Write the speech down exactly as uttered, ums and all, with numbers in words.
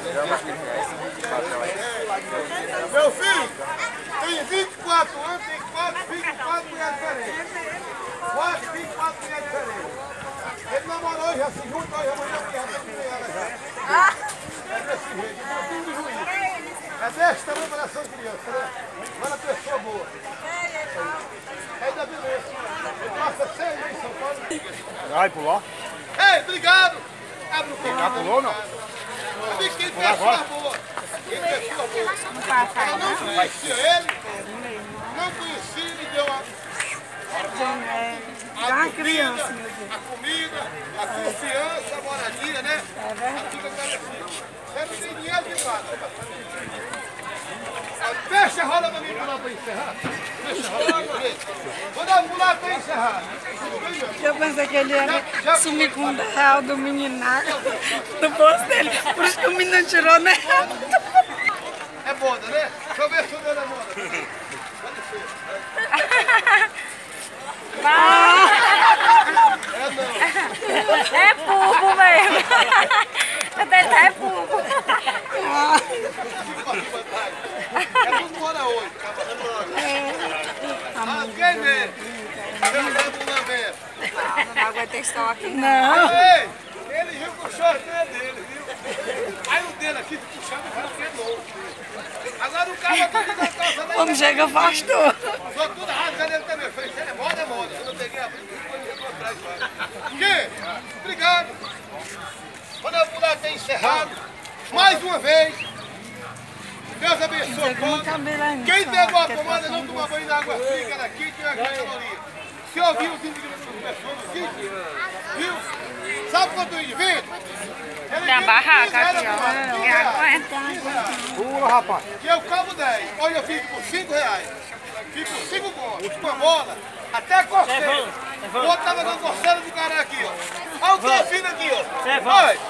Meu filho tem vinte e quatro anos, tem quatro, vinte e quatro mulheres diferentes. Quatro, vinte e quatro mulheres diferentes. Ele namorou, já se juntou, já amanhã já tem ela já. É desse jeito, é tudo de ruim. É desse tamanho para essa criança, né? Mas a pessoa boa. É da beleza. Passa seis aí em São Paulo. Vai pular? Ei, obrigado! Abre o peito. Já pulou não? Eu vi que ele pessoa boa. Ele pessoa boa. Não passa aí, Eu não conhecia ele. Não conhecia, ele deu a, Dá a uma criança, meu comida, Deus. a comida, a confiança, a moradia, né? É verdade. Fica agradecido. Você não tem dinheiro de nada. Deixa a roda pra mim pular pra encerrar. Deixa a roda pra mim. Vou dar um pular pra encerrar. Eu pensei que ele ia sumir com o real do menino do bolso dele. Por isso que o menino tirou, né? É moda, né? Deixa eu ver se o meu é moda. É pulpo mesmo. Até é pulpo. É tudo hora hoje. Ah, quem vê? Eu não vou lá ver. Não aguentei estar aqui. Não. Ei, ele riu com o short dele, viu? Aí o dele aqui puxando o cara que é novo. Agora o cara aqui da calça lá. Quando chega, afastou. Só tudo rasgando ele também. Eu falei, é moda, é moda. Quando eu peguei a frente, eu fui atrás. Que? Obrigado. Quando eu pular até encerrado, mais uma vez. Deus abençoe todos. Quem pegou a pomada não toma banho na água fria, que era aqui, tinha grande caloria. Você ouviu os indivíduos conversando aqui? Viu? Sabe quanto é de vinte? Tem a barraca aqui, ó. Ninguém aguenta. Pula, rapaz. Que eu cabo dez. Olha, eu fico por cinco reais. Fico por cinco contos. Uma bola. Até a coceira. O outro tava dando coceira do cara aqui, ó. Olha o que eu fiz aqui, ó. Olha.